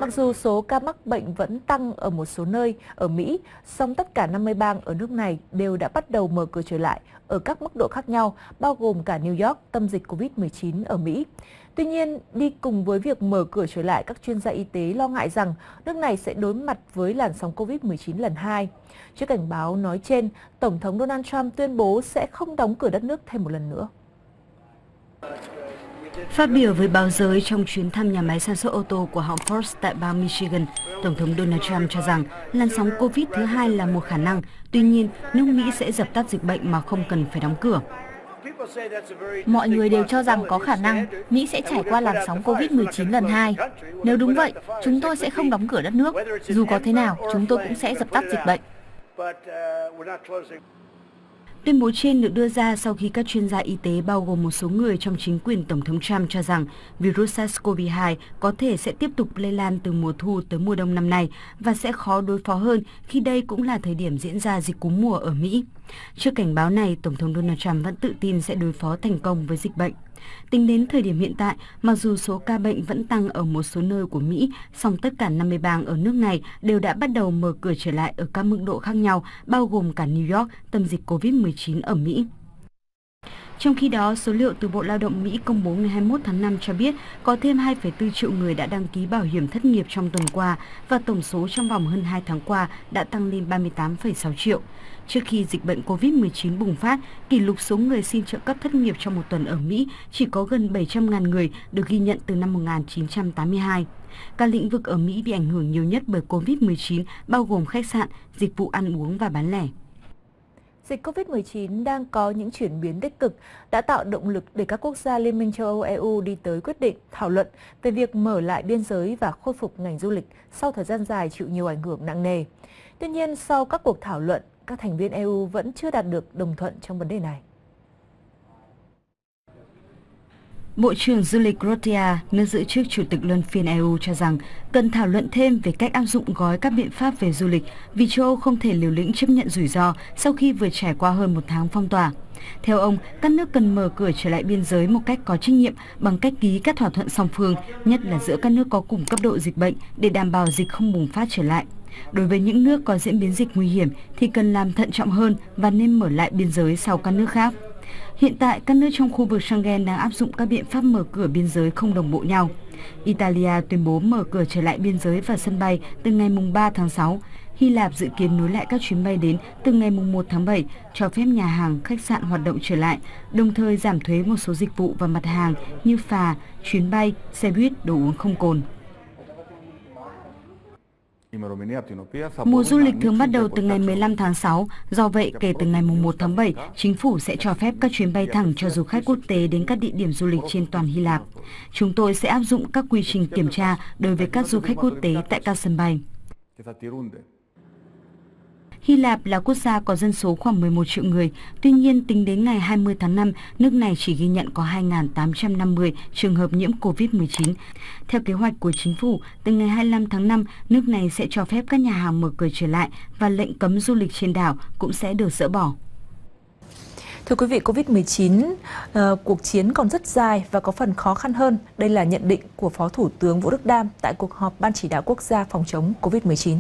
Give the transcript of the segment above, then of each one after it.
Mặc dù số ca mắc bệnh vẫn tăng ở một số nơi ở Mỹ, song tất cả 50 bang ở nước này đều đã bắt đầu mở cửa trở lại ở các mức độ khác nhau, bao gồm cả New York, tâm dịch Covid-19 ở Mỹ. Tuy nhiên, đi cùng với việc mở cửa trở lại, các chuyên gia y tế lo ngại rằng nước này sẽ đối mặt với làn sóng Covid-19 lần 2. Trước cảnh báo nói trên, Tổng thống Donald Trump tuyên bố sẽ không đóng cửa đất nước thêm một lần nữa. Phát biểu với báo giới trong chuyến thăm nhà máy sản xuất ô tô của hãng Ford tại bang Michigan, Tổng thống Donald Trump cho rằng làn sóng Covid thứ hai là một khả năng. Tuy nhiên, nước Mỹ sẽ dập tắt dịch bệnh mà không cần phải đóng cửa. Mọi người đều cho rằng có khả năng Mỹ sẽ trải qua làn sóng Covid-19 lần 2. Nếu đúng vậy, chúng tôi sẽ không đóng cửa đất nước. Dù có thế nào, chúng tôi cũng sẽ dập tắt dịch bệnh. Tuyên bố trên được đưa ra sau khi các chuyên gia y tế bao gồm một số người trong chính quyền Tổng thống Trump cho rằng virus SARS-CoV-2 có thể sẽ tiếp tục lây lan từ mùa thu tới mùa đông năm nay và sẽ khó đối phó hơn khi đây cũng là thời điểm diễn ra dịch cúm mùa ở Mỹ. Trước cảnh báo này, Tổng thống Donald Trump vẫn tự tin sẽ đối phó thành công với dịch bệnh. Tính đến thời điểm hiện tại, mặc dù số ca bệnh vẫn tăng ở một số nơi của Mỹ, song tất cả 50 bang ở nước này đều đã bắt đầu mở cửa trở lại ở các mức độ khác nhau, bao gồm cả New York, tâm dịch Covid-19 ở Mỹ. Trong khi đó, số liệu từ Bộ Lao động Mỹ công bố ngày 21 tháng 5 cho biết có thêm 2,4 triệu người đã đăng ký bảo hiểm thất nghiệp trong tuần qua và tổng số trong vòng hơn 2 tháng qua đã tăng lên 38,6 triệu. Trước khi dịch bệnh Covid-19 bùng phát, kỷ lục số người xin trợ cấp thất nghiệp trong một tuần ở Mỹ chỉ có gần 700.000 người được ghi nhận từ năm 1982. Các lĩnh vực ở Mỹ bị ảnh hưởng nhiều nhất bởi Covid-19 bao gồm khách sạn, dịch vụ ăn uống và bán lẻ. Dịch Covid-19 đang có những chuyển biến tích cực, đã tạo động lực để các quốc gia Liên minh châu Âu EU đi tới quyết định thảo luận về việc mở lại biên giới và khôi phục ngành du lịch sau thời gian dài chịu nhiều ảnh hưởng nặng nề. Tuy nhiên, sau các cuộc thảo luận, các thành viên EU vẫn chưa đạt được đồng thuận trong vấn đề này. Bộ trưởng du lịch Croatia, nước giữ chức Chủ tịch luân phiên EU cho rằng cần thảo luận thêm về cách áp dụng gói các biện pháp về du lịch vì châu Âu không thể liều lĩnh chấp nhận rủi ro sau khi vừa trải qua hơn một tháng phong tỏa. Theo ông, các nước cần mở cửa trở lại biên giới một cách có trách nhiệm bằng cách ký các thỏa thuận song phương, nhất là giữa các nước có cùng cấp độ dịch bệnh để đảm bảo dịch không bùng phát trở lại. Đối với những nước có diễn biến dịch nguy hiểm thì cần làm thận trọng hơn và nên mở lại biên giới sau các nước khác. Hiện tại, các nước trong khu vực Schengen đang áp dụng các biện pháp mở cửa biên giới không đồng bộ nhau. Italia tuyên bố mở cửa trở lại biên giới và sân bay từ ngày 3 tháng 6. Hy Lạp dự kiến nối lại các chuyến bay đến từ ngày 1 tháng 7, cho phép nhà hàng, khách sạn hoạt động trở lại, đồng thời giảm thuế một số dịch vụ và mặt hàng như phà, chuyến bay, xe buýt, đồ uống không cồn. Mùa du lịch thường bắt đầu từ ngày 15 tháng 6, do vậy kể từ ngày 1 tháng 7, chính phủ sẽ cho phép các chuyến bay thẳng cho du khách quốc tế đến các địa điểm du lịch trên toàn Hy Lạp. Chúng tôi sẽ áp dụng các quy trình kiểm tra đối với các du khách quốc tế tại các sân bay. Hy Lạp là quốc gia có dân số khoảng 11 triệu người, tuy nhiên tính đến ngày 20 tháng 5, nước này chỉ ghi nhận có 2.850 trường hợp nhiễm COVID-19. Theo kế hoạch của chính phủ, từ ngày 25 tháng 5, nước này sẽ cho phép các nhà hàng mở cửa trở lại và lệnh cấm du lịch trên đảo cũng sẽ được dỡ bỏ. Thưa quý vị, Covid-19, cuộc chiến còn rất dài và có phần khó khăn hơn. Đây là nhận định của Phó Thủ tướng Vũ Đức Đam tại cuộc họp Ban Chỉ đạo Quốc gia phòng chống Covid-19.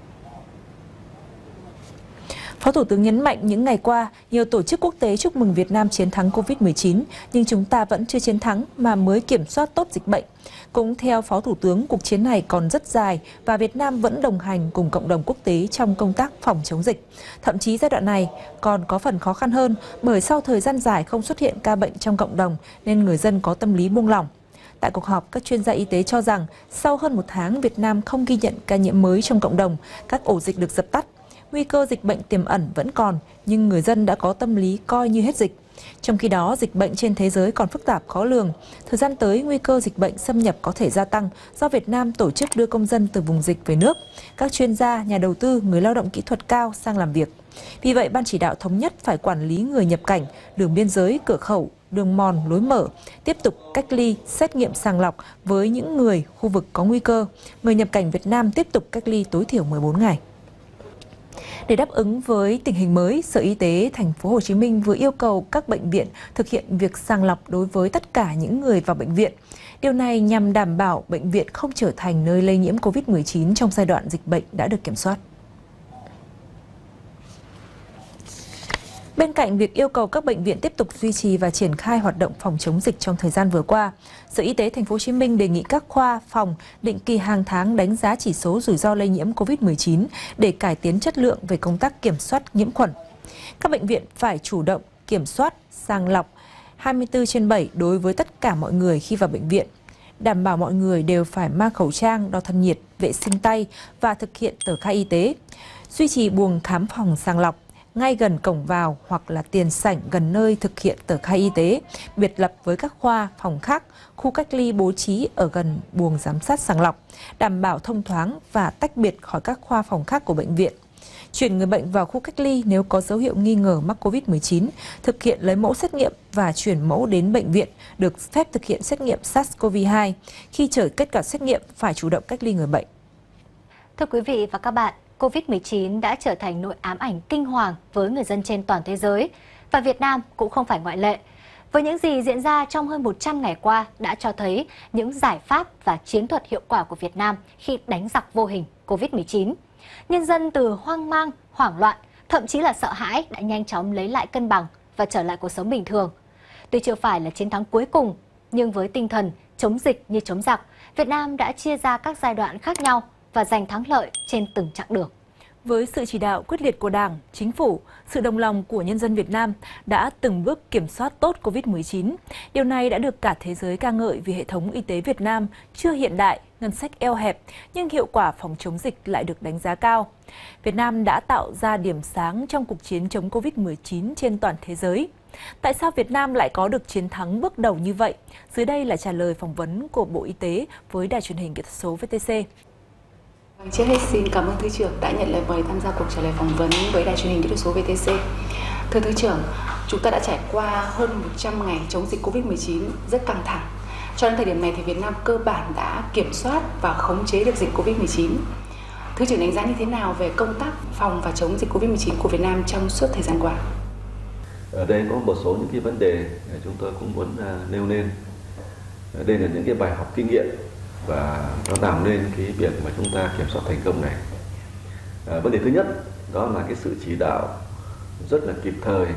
Phó Thủ tướng nhấn mạnh những ngày qua, nhiều tổ chức quốc tế chúc mừng Việt Nam chiến thắng Covid-19, nhưng chúng ta vẫn chưa chiến thắng mà mới kiểm soát tốt dịch bệnh. Cũng theo Phó Thủ tướng, cuộc chiến này còn rất dài và Việt Nam vẫn đồng hành cùng cộng đồng quốc tế trong công tác phòng chống dịch. Thậm chí giai đoạn này còn có phần khó khăn hơn bởi sau thời gian dài không xuất hiện ca bệnh trong cộng đồng nên người dân có tâm lý buông lỏng. Tại cuộc họp, các chuyên gia y tế cho rằng sau hơn 1 tháng Việt Nam không ghi nhận ca nhiễm mới trong cộng đồng, các ổ dịch được dập tắt. Nguy cơ dịch bệnh tiềm ẩn vẫn còn, nhưng người dân đã có tâm lý coi như hết dịch. Trong khi đó, dịch bệnh trên thế giới còn phức tạp khó lường. Thời gian tới, nguy cơ dịch bệnh xâm nhập có thể gia tăng do Việt Nam tổ chức đưa công dân từ vùng dịch về nước, các chuyên gia, nhà đầu tư, người lao động kỹ thuật cao sang làm việc. Vì vậy, Ban Chỉ đạo thống nhất phải quản lý người nhập cảnh, đường biên giới, cửa khẩu, đường mòn, lối mở, tiếp tục cách ly, xét nghiệm sàng lọc với những người khu vực có nguy cơ. Người nhập cảnh Việt Nam tiếp tục cách ly tối thiểu 14 ngày. Để đáp ứng với tình hình mới, Sở Y tế Thành phố Hồ Chí Minh vừa yêu cầu các bệnh viện thực hiện việc sàng lọc đối với tất cả những người vào bệnh viện. Điều này nhằm đảm bảo bệnh viện không trở thành nơi lây nhiễm COVID-19 trong giai đoạn dịch bệnh đã được kiểm soát. Bên cạnh việc yêu cầu các bệnh viện tiếp tục duy trì và triển khai hoạt động phòng chống dịch trong thời gian vừa qua, Sở Y tế Thành phố Hồ Chí Minh đề nghị các khoa, phòng định kỳ hàng tháng đánh giá chỉ số rủi ro lây nhiễm COVID-19 để cải tiến chất lượng về công tác kiểm soát nhiễm khuẩn. Các bệnh viện phải chủ động kiểm soát, sàng lọc 24/7 đối với tất cả mọi người khi vào bệnh viện, đảm bảo mọi người đều phải mang khẩu trang, đo thân nhiệt, vệ sinh tay và thực hiện tờ khai y tế, duy trì buồng khám phòng sàng lọc ngay gần cổng vào hoặc là tiền sảnh gần nơi thực hiện tờ khai y tế, biệt lập với các khoa, phòng khác, khu cách ly bố trí ở gần buồng giám sát sàng lọc, đảm bảo thông thoáng và tách biệt khỏi các khoa phòng khác của bệnh viện. Chuyển người bệnh vào khu cách ly nếu có dấu hiệu nghi ngờ mắc COVID-19, thực hiện lấy mẫu xét nghiệm và chuyển mẫu đến bệnh viện, được phép thực hiện xét nghiệm SARS-CoV-2. Khi chờ kết quả xét nghiệm, phải chủ động cách ly người bệnh. Thưa quý vị và các bạn, COVID-19 đã trở thành nỗi ám ảnh kinh hoàng với người dân trên toàn thế giới, và Việt Nam cũng không phải ngoại lệ. Với những gì diễn ra trong hơn 100 ngày qua đã cho thấy những giải pháp và chiến thuật hiệu quả của Việt Nam khi đánh giặc vô hình COVID-19. Nhân dân từ hoang mang, hoảng loạn, thậm chí là sợ hãi đã nhanh chóng lấy lại cân bằng và trở lại cuộc sống bình thường. Tuy chưa phải là chiến thắng cuối cùng, nhưng với tinh thần chống dịch như chống giặc, Việt Nam đã chia ra các giai đoạn khác nhau và giành thắng lợi trên từng chặng đường. Với sự chỉ đạo quyết liệt của Đảng, Chính phủ, sự đồng lòng của nhân dân Việt Nam đã từng bước kiểm soát tốt COVID-19. Điều này đã được cả thế giới ca ngợi vì hệ thống y tế Việt Nam chưa hiện đại, ngân sách eo hẹp, nhưng hiệu quả phòng chống dịch lại được đánh giá cao. Việt Nam đã tạo ra điểm sáng trong cuộc chiến chống COVID-19 trên toàn thế giới. Tại sao Việt Nam lại có được chiến thắng bước đầu như vậy? Dưới đây là trả lời phỏng vấn của Bộ Y tế với Đài truyền hình kỹ thuật số VTC. Trước hết xin cảm ơn Thứ trưởng đã nhận lời mời tham gia cuộc trả lời phỏng vấn với Đài truyền hình kỹ thuật số VTC. Thưa Thứ trưởng, chúng ta đã trải qua hơn 100 ngày chống dịch Covid-19 rất căng thẳng. Cho đến thời điểm này thì Việt Nam cơ bản đã kiểm soát và khống chế được dịch Covid-19. Thứ trưởng đánh giá như thế nào về công tác phòng và chống dịch Covid-19 của Việt Nam trong suốt thời gian qua? Ở đây có một số những cái vấn đề chúng tôi cũng muốn nêu lên. Đây là những cái bài học kinh nghiệm và nó làm nên cái việc mà chúng ta kiểm soát thành công này. Vấn đề thứ nhất đó là cái sự chỉ đạo rất là kịp thời,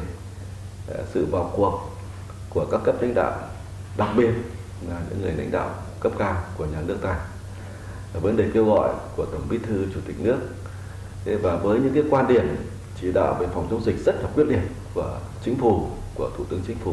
sự vào cuộc của các cấp lãnh đạo, đặc biệt là những người lãnh đạo cấp cao của nhà nước ta. Vấn đề kêu gọi của Tổng Bí thư, Chủ tịch nước, và với những cái quan điểm chỉ đạo về phòng chống dịch rất là quyết liệt của Chính phủ, của Thủ tướng Chính phủ,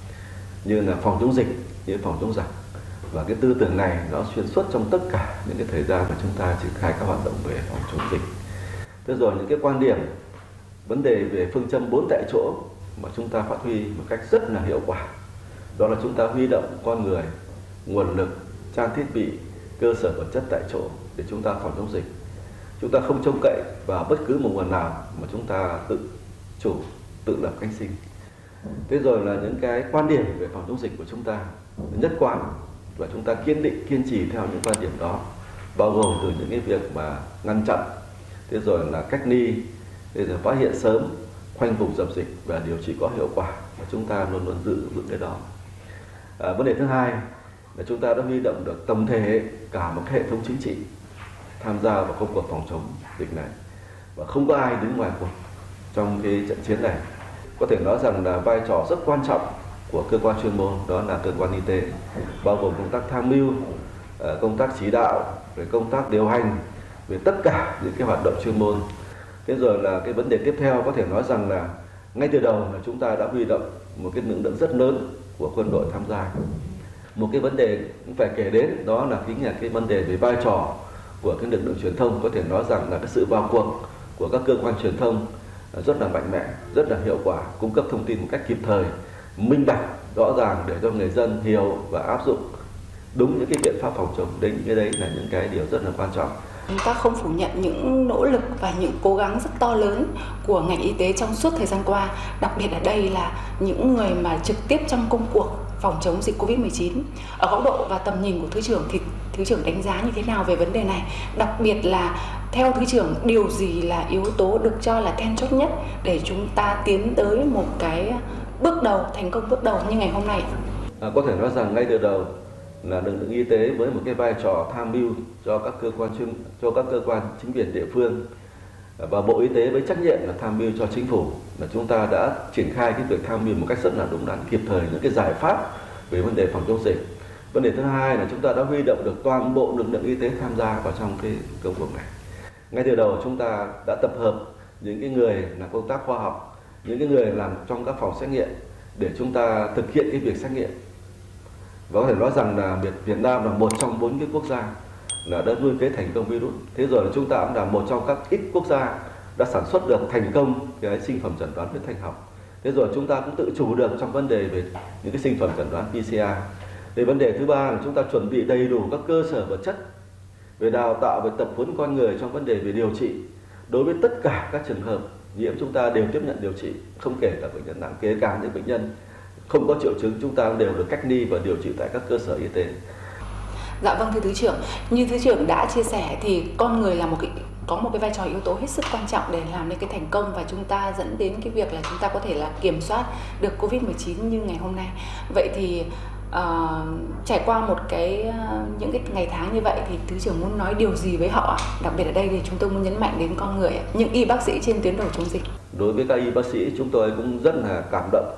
như là phòng chống dịch, như phòng chống giặc. Và cái tư tưởng này nó xuyên suốt trong tất cả những cái thời gian mà chúng ta triển khai các hoạt động về phòng chống dịch. Thế rồi những cái quan điểm, vấn đề về phương châm 4 tại chỗ mà chúng ta phát huy một cách rất là hiệu quả. Đó là chúng ta huy động con người, nguồn lực, trang thiết bị, cơ sở vật chất tại chỗ để chúng ta phòng chống dịch. Chúng ta không trông cậy vào bất cứ một nguồn nào mà chúng ta tự chủ, tự lập cánh sinh. Thế rồi là những cái quan điểm về phòng chống dịch của chúng ta nhất quán, và chúng ta kiên định, kiên trì theo những quan điểm đó, bao gồm từ những cái việc mà ngăn chặn, thế rồi là cách ly, thế rồi phát hiện sớm, khoanh vùng dập dịch và điều trị có hiệu quả, và chúng ta luôn luôn giữ vững cái đó. Vấn đề thứ hai là chúng ta đã huy động được tổng thể cả một hệ thống chính trị tham gia vào công cuộc phòng chống dịch này, và không có ai đứng ngoài cuộc trong cái trận chiến này. Có thể nói rằng là vai trò rất quan trọng của cơ quan chuyên môn, đó là cơ quan y tế, bao gồm công tác tham mưu, công tác chỉ đạo, về công tác điều hành, về tất cả những cái hoạt động chuyên môn. Thế rồi là cái vấn đề tiếp theo có thể nói rằng là ngay từ đầu là chúng ta đã huy động một cái lực lượng rất lớn của quân đội tham gia. Một cái vấn đề cũng phải kể đến đó là cái vấn đề về vai trò của cái lực lượng truyền thông. Có thể nói rằng là cái sự vào cuộc của các cơ quan truyền thông rất là mạnh mẽ, rất là hiệu quả, cung cấp thông tin một cách kịp thời, minh bạch, rõ ràng để cho người dân hiểu và áp dụng đúng những cái biện pháp phòng chống. Những cái đấy là những cái điều rất là quan trọng. Chúng ta không phủ nhận những nỗ lực và những cố gắng rất to lớn của ngành y tế trong suốt thời gian qua, đặc biệt ở đây là những người mà trực tiếp trong công cuộc phòng chống dịch Covid-19. Ở góc độ và tầm nhìn của Thứ trưởng thì Thứ trưởng đánh giá như thế nào về vấn đề này? Đặc biệt là theo Thứ trưởng, điều gì là yếu tố được cho là then chốt nhất để chúng ta tiến tới một cái bước đầu, thành công bước đầu như ngày hôm nay? Có thể nói rằng ngay từ đầu là lực lượng y tế với một cái vai trò tham mưu cho các cơ quan chính quyền địa phương và Bộ Y tế với trách nhiệm là tham mưu cho chính phủ, là chúng ta đã triển khai cái việc tham mưu một cách rất là đúng đắn, kịp thời những cái giải pháp về vấn đề phòng chống dịch. Vấn đề thứ hai là chúng ta đã huy động được toàn bộ lực lượng y tế tham gia vào trong cái công cuộc này. Ngay từ đầu chúng ta đã tập hợp những cái người làm công tác khoa học, những cái người làm trong các phòng xét nghiệm để chúng ta thực hiện cái việc xét nghiệm. Và có thể nói rằng là Việt Nam là một trong 4 cái quốc gia là đã nuôi cấy thành công virus. Thế rồi là chúng ta cũng là một trong các ít quốc gia đã sản xuất được thành công cái sinh phẩm chẩn đoán huyết thanh học. Thế rồi chúng ta cũng tự chủ được trong vấn đề về những cái sinh phẩm chẩn đoán PCR. Thì vấn đề thứ ba là chúng ta chuẩn bị đầy đủ các cơ sở vật chất về đào tạo, về tập huấn con người trong vấn đề về điều trị. Đối với tất cả các trường hợp nhiễm chúng ta đều tiếp nhận điều trị, không kể cả bệnh nhân nặng, kể cả những bệnh nhân không có triệu chứng chúng ta đều được cách ly và điều trị tại các cơ sở y tế. Dạ vâng, thưa Thứ trưởng, như Thứ trưởng đã chia sẻ thì con người là có một cái vai trò yếu tố hết sức quan trọng để làm nên cái thành công và chúng ta dẫn đến cái việc là chúng ta có thể là kiểm soát được Covid-19 như ngày hôm nay. Vậy thì trải qua những cái ngày tháng như vậy thì Thứ trưởng muốn nói điều gì với họ? Đặc biệt ở đây thì chúng tôi muốn nhấn mạnh đến con người, những y bác sĩ trên tuyến đầu chống dịch. Đối với các y bác sĩ chúng tôi cũng rất là cảm động.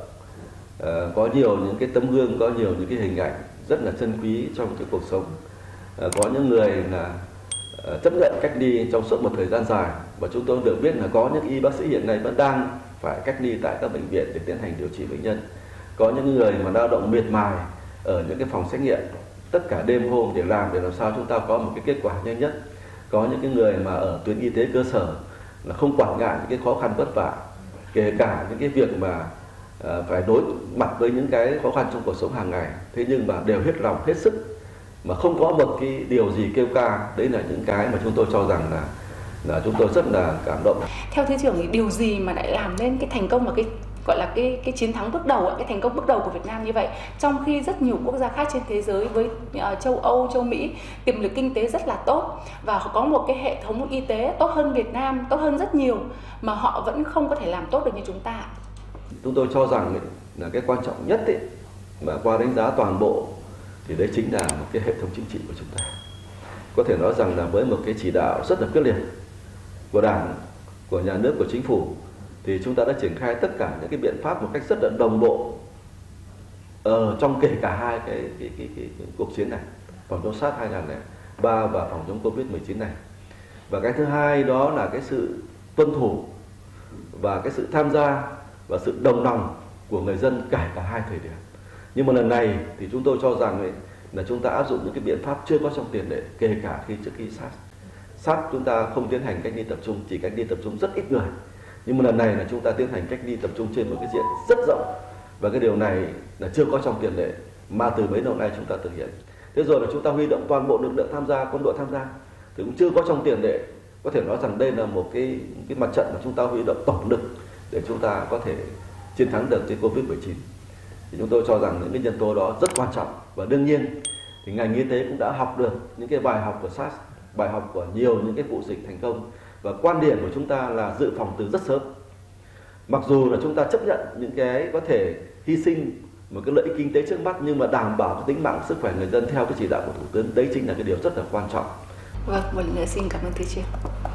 Có nhiều những cái tấm gương, có nhiều những cái hình ảnh rất là chân quý trong cái cuộc sống. Có những người là chấp nhận cách ly trong suốt một thời gian dài và chúng tôi được biết là có những y bác sĩ hiện nay vẫn đang phải cách ly tại các bệnh viện để tiến hành điều trị bệnh nhân. Có những người mà lao động miệt mài ở những cái phòng xét nghiệm tất cả đêm hôm để làm sao chúng ta có một cái kết quả nhanh nhất. Có những cái người mà ở tuyến y tế cơ sở là không quản ngại những cái khó khăn vất vả, kể cả những cái việc mà phải đối mặt với những cái khó khăn trong cuộc sống hàng ngày, thế nhưng mà đều hết lòng hết sức mà không có một cái điều gì kêu ca. Đấy là những cái mà chúng tôi cho rằng là chúng tôi rất là cảm động. Theo Thứ trưởng thì điều gì mà lại làm nên cái thành công và cái gọi là cái chiến thắng bước đầu, cái thành công bước đầu của Việt Nam như vậy, trong khi rất nhiều quốc gia khác trên thế giới với châu Âu, châu Mỹ tiềm lực kinh tế rất là tốt và có một cái hệ thống y tế tốt hơn Việt Nam, tốt hơn rất nhiều mà họ vẫn không có thể làm tốt được như chúng ta? Chúng tôi cho rằng là cái quan trọng nhất mà qua đánh giá toàn bộ thì đấy chính là một cái hệ thống chính trị của chúng ta. Có thể nói rằng là với một cái chỉ đạo rất là quyết liệt của Đảng, của nhà nước, của chính phủ thì chúng ta đã triển khai tất cả những cái biện pháp một cách rất là đồng bộ trong kể cả hai cái cuộc chiến này, phòng chống SARS 2003 và phòng chống Covid-19 này. Và cái thứ hai đó là cái sự tuân thủ và cái sự tham gia và sự đồng lòng của người dân cả hai thời điểm. Nhưng mà lần này thì chúng tôi cho rằng là chúng ta áp dụng những cái biện pháp chưa có trong tiền lệ, kể cả trước khi SARS chúng ta không tiến hành cách ly tập trung, chỉ cách ly tập trung rất ít người. Nhưng mà lần này là chúng ta tiến hành cách ly tập trung trên một cái diện rất rộng và cái điều này là chưa có trong tiền lệ mà từ mấy năm nay chúng ta thực hiện. Thế rồi là chúng ta huy động toàn bộ lực lượng tham gia, quân đội tham gia thì cũng chưa có trong tiền lệ. Có thể nói rằng đây là một cái mặt trận mà chúng ta huy động tổng lực để chúng ta có thể chiến thắng được dịch Covid-19. Thì chúng tôi cho rằng những cái nhân tố đó rất quan trọng và đương nhiên thì ngành y tế cũng đã học được những cái bài học của SARS, bài học của nhiều những cái vụ dịch thành công và quan điểm của chúng ta là dự phòng từ rất sớm. Mặc dù là chúng ta chấp nhận những cái có thể hy sinh một cái lợi ích kinh tế trước mắt nhưng mà đảm bảo cái tính mạng sức khỏe người dân theo cái chỉ đạo của Thủ tướng, đấy chính là cái điều rất là quan trọng. Vâng, một lần nữa xin cảm ơn Thứ trưởng.